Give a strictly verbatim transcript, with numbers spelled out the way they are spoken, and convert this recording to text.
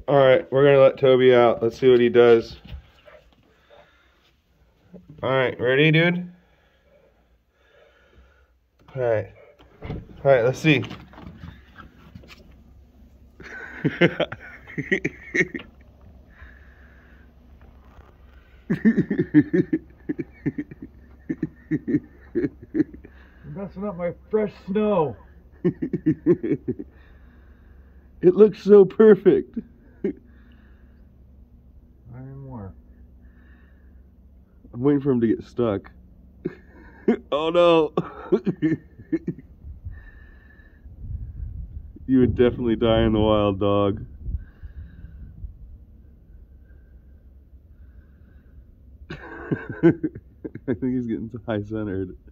Alright, we're gonna let Toby out. Let's see what he does. Alright, ready, dude? Alright. Alright, let's see. You're messing up my fresh snow. It looks so perfect. Not anymore. I'm waiting for him to get stuck. Oh no. You would definitely die in the wild, dog. I think he's getting high centered.